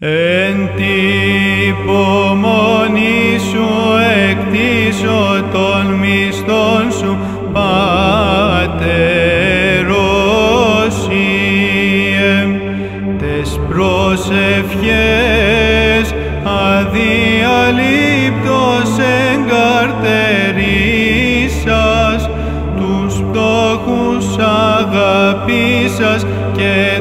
Εν τη υπομονή σου εκτίσω των μισθών σου, Πατερώσιε, τες προσευχές αδιαλείπτως εγκαρτερίσας, τους πτώχους αγαπήσας και